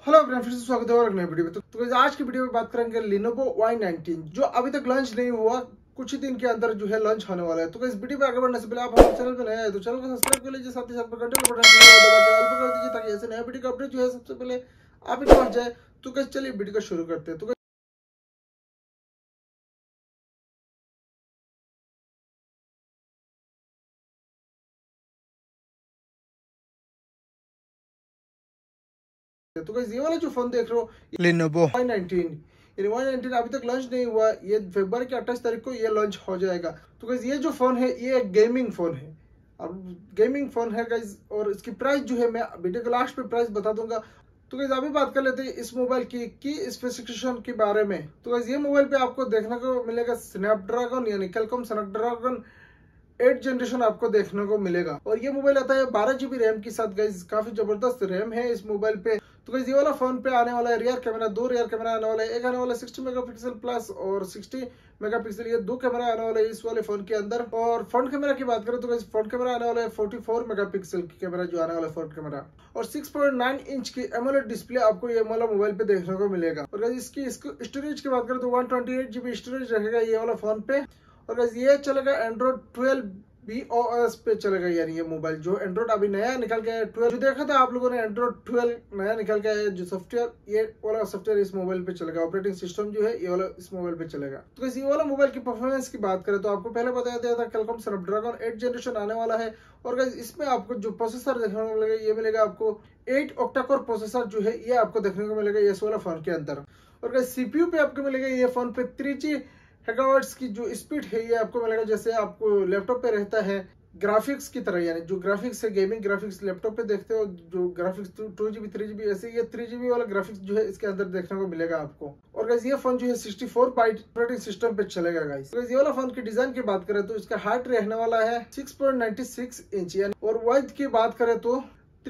Hello friends, फिर से स्वागत है और एक नई वीडियो में। तो आज की वीडियो में बात करेंगे Lenovo Y19 जो अभी तक लॉन्च नहीं हुआ, कुछ ही दिन के अंदर जो है लॉन्च होने वाला है। तो इस वीडियो में आगे बढ़ने से पहले आप हमारे चैनल पे नए हैं तो चैनल को सब्सक्राइब कर लीजिए, साथ ही साथ घंटे का बटन दबा के ऑल पर कर दीजिए ताकि ऐसे नए वीडियो का अपडेट जो है सबसे पहले आप ही पहुंच जाए। तो गाइस चलिए वीडियो को शुरू करते हैं। तो गाइस ये वाला जो फोन देख रहे हो Lenovo Y19, ये Y19 अभी तक लॉन्च नहीं हुआ, ये फरवरी की 28 तारीख को ये लॉन्च हो जाएगा। तो गाइस ये जो फोन है ये एक गेमिंग फोन है। अब गेमिंग फोन है गाइस, और इसकी प्राइस जो है मैं वीडियो के लास्ट पे प्राइस बता दूंगा। तो गाइस अभी बात कर लेते हैं इस मोबाइल की स्पेसिफिकेशन के बारे में। तो गाइस ये मोबाइल पे आपको देखने को मिलेगा स्नैपड्रैगन यानी क्वालकॉम स्नैपड्रैगन 8 जनरेशन आपको देखने को मिलेगा। और ये मोबाइल आता है 12 GB रैम के साथ। गाइस काफी जबरदस्त रैम है इस मोबाइल पे। तो गाइस ये वाला फोन पे आने वाला है रियर कैमरा, दो रियर कैमरा आने वाला है। एक आने वाला है 60 मेगापिक्सल प्लस और 60 मेगापिक्सल, ये दो कैमरा आने वाला है इस वाले फोन के अंदर। और फ्रंट कैमरा की बात करें तो गाइस फ्रंट कैमरा आने वाला है 44 मेगापिक्सल की कैमरा जो आने वाला है फ्रंट कैमरा। और 6.9 इंच की एमोलेड डिस्प्ले आपको ये वाला मोबाइल पे देखने को मिलेगा। और गाइस इसकी स्टोरेज की बात करें तो 128 GB स्टोरेज रहेगा ये वाला फोन पे। और गाइस ये चलेगा एंड्रॉइड 12 BOS पे चलेगा, यानी ये मोबाइल जो एंड्रॉइड अभी नया निकल गया है 12, जो देखा था आप लोगों ने एंड्रॉइड 12 नया निकल गया है जो सॉफ्टवेयर, ये वाला सॉफ्टवेयर इस मोबाइल पे चलेगा। ऑपरेटिंग सिस्टम जो है ये वाला इस मोबाइल पे चलेगा। तो ये वाला मोबाइल की परफॉर्मेंस की बात करें तो आपको पहले बताया दिया था क्वालकॉम स्नैपड्रैगन 8 जनरेशन आने वाला है। और गाइस इसमें आपको जो प्रोसेसर देखने को मिलेगा ये मिलेगा आपको 8 ऑक्टा कोर प्रोसेसर जो है ये आपको देखने को मिलेगा इस वाला फोन के अंदर। और गाइस CPU पे आपको मिलेगा ये फोन पे 3G मेगाहर्ट्ज की जो स्पीड है ये आपको मिलेगा, जैसे आपको लैपटॉप पे रहता है ग्राफिक्स की तरह, यानी जो ग्राफिक्स है गेमिंग ग्राफिक्स लैपटॉप पे देखते हो जो ग्राफिक्स 2GB 3GB, ऐसे ये 3GB वाला ग्राफिक्स जो है इसके अंदर देखने को मिलेगा आपको। और गाइस ये फोन जो है 64 बाइट ऑपरेटिंग सिस्टम पे चलेगा। गाइस ये वाला फोन की डिजाइन की बात करें तो इसका हाइट रहने वाला है 6.96 इंच, यानी और वाइड की बात करें तो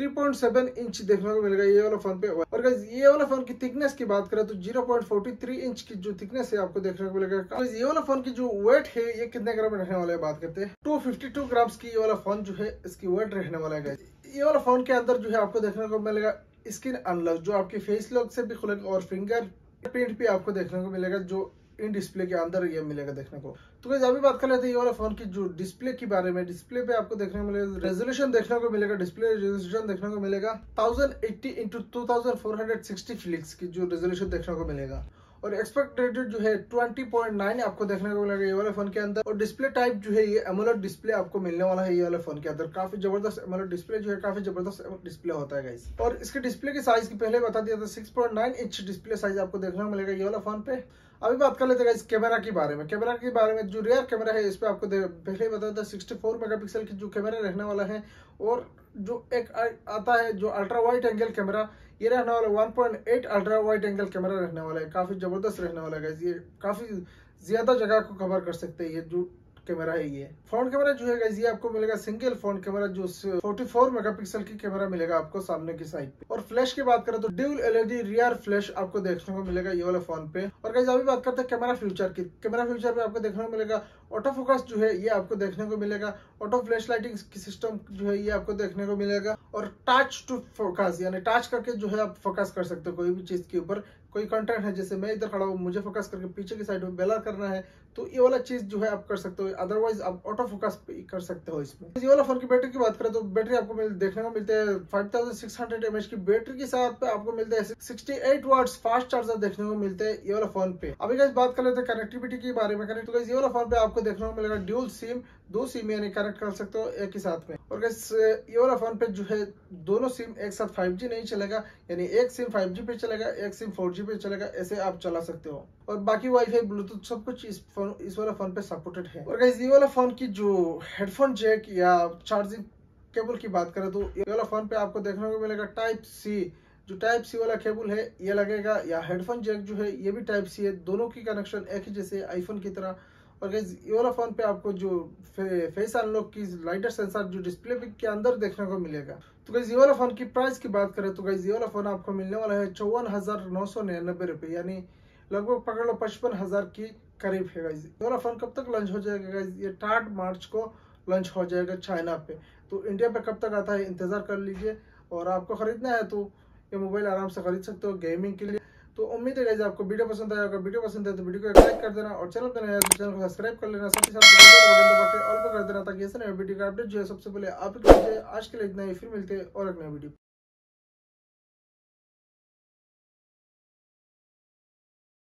3.7 इंच देखने को मिलेगा ये वाला फोन पे। और गाइस ये वाला फोन की थिकनेस की बात करें तो 0.43 इंच की जो थिकनेस है आपको देखने को मिलेगा। गाइस ये वाला फोन की जो वेट है ये कितने ग्राम रहने वाला है बात करते हैं। 252 ग्राम्स की ये वाला फोन जो है इसकी वेट रहने वाला है। गाइस ये वाला फोन के अंदर जो है आपको देखने को मिलेगा स्क्रीन अनलॉक, जो आपकी फेस लॉक से भी खुलेगा, और फिंगर प्रिंट भी आपको देखने को मिलेगा जो इन डिस्प्ले के अंदर ये मिलेगा देखने को। तो गाइस अभी बात कर लेते हैं ये वाला फोन की जो डिस्प्ले के बारे में। डिस्प्ले पे आपको देखने को मिलेगा रेजोल्यूशन देखने को मिलेगा, डिस्प्ले रेजोल्यूशन देखने को मिलेगा 1080 × 2460 पिक्सल की जो रेजोल्यूशन देखने को मिलेगा। और एक्सपेक्ट रेटेड जो है 20.9 आपको देखने को मिलेगा ये वाले फोन के अंदर। और डिस्प्ले टाइप जो है ये एमोलेड डिस्प्ले आपको मिलने वाला है ये वाले फोन के अंदर। काफी जबरदस्त एमोलेड डिस्प्ले जो है, काफी जबरदस्त डिस्प्ले होता है गाइस। और इसके डिस्प्ले के साइज की पहले बता दिया था 6.9 इंच डिस्प्ले साइज आपको देखने को मिलेगा ये वाला फोन पे। अभी बात कर लेते हैं गाइस कैमरा के बारे में। कैमरा के बारे में जो रियर कैमरा है इस पे आपको पहले ही बताया था 64 मेगापिक्सल की जो कैमरा रहने वाला है। और जो एक आता है जो अल्ट्रा वाइड एंगल कैमरा, ये रहने वाला 1.8 अल्ट्रा वाइड एंगल कैमरा रहने वाला है। काफी जबरदस्त रहने वाला है गाइस, ये काफी ज्यादा जगह को कवर कर सकते हैं ये जो कैमरा है। ये फ्रंट कैमरा जो है गाइस ये आपको मिलेगा सिंगल फ्रंट कैमरा जो 44 मेगापिक्सल की कैमरा मिलेगा आपको सामने की साइड पे। और फ्लैश की बात करें तो ड्यूल LED रियर फ्लैश आपको देखने को मिलेगा ये वाला फोन पे। और गाइस अभी बात करते हैं कैमरा फ्यूचर की। कैमरा फ्यूचर पे आपको देखने को मिलेगा ऑटो फोकस जो है ये आपको देखने को मिलेगा। ऑटो फ्लैश लाइटिंग की सिस्टम जो है ये आपको देखने को मिलेगा। और टच टू फोकस, यानी टच करके जो है आप फोकस कर सकते हो कोई भी चीज के ऊपर। कोई कंटेंट है, जैसे मैं इधर खड़ा हूँ, मुझे फोकस करके पीछे की साइड में ब्लर करना है तो ये वाला चीज जो है आप कर सकते हो। अदरवाइज आप ऑटो फोकस कर सकते हो इसमें। ये वाला फोन की बैटरी की बात करें तो बैटरी आपको देखने को मिलते हैं 5600 mAh की बैटरी के साथ पे आपको मिलते हैं 68 वाट्स फास्ट चार्जर देखने को मिलते हैं ये वाला फोन पे। अभी गाइस बात कर लेते हैं कनेक्टिविटी के बारे में। तो गाइस ये वाला फोन पे आपको देखने को मिलेगा ड्यूल सिम, दो सिम यानी कनेक्ट कर सकते हो एक ही साथ में। और गाइस ये वाला फोन पे जो है दोनों सिम एक साथ 5G नहीं चलेगा, यानी एक सिम 5G पे चलेगा, एक सिम 4G पे चलेगा, ऐसे आप चला सकते हो। और बाकी वाईफाई ब्लूटूथ सब कुछ इस वाला फोन पे सपोर्टेड है। और गाइस ये वाला फोन की जो हेडफोन जैक या चार्जिंग केबल की बात करें तो ये वाला फोन पे आपको देखने को मिलेगा टाइप सी, जो टाइप सी वाला केबल है ये लगेगा, या हेडफोन जैक जो है ये भी टाइप सी है। दोनों की कनेक्शन एक ही जैसे आईफोन की तरह। और गाइस ये वाला फोन पे आपको जो फेस अनलॉक की लाइटर सेंसर जो डिस्प्ले के अंदर देखने को मिलेगा। तो गाइस ये वाला फोन की प्राइस की बात करें तो गाइस ये वाला फोन आपको मिलने वाला है 54,999 रुपए, यानी लगभग पकड़ लो 55,000 की करीब है। गाइस ये वाला फोन कब तक लॉन्च हो जाएगा गाइस, ये 8 मार्च को लॉन्च हो जाएगा चाइना पे। तो इंडिया पे कब तक आता है इंतजार कर लीजिए। और आपको खरीदना है तो ये मोबाइल आराम से खरीद सकते हो गेमिंग के लिए। तो उम्मीद है गाइस आपको वीडियो पसंद आया। अगर वीडियो पसंद है तो वीडियो को एक लाइक कर देना और चैनल पर नया है तो चैनल को सब्सक्राइब कर लेना, साथ ही साथ ऑल पर कर देना ताकि ऐसे नए वीडियो का अपडेट जो है सबसे पहले आप तक पहुंचे। आज के लिए इतना ही, फिर मिलते हैं और एक नया वीडियो।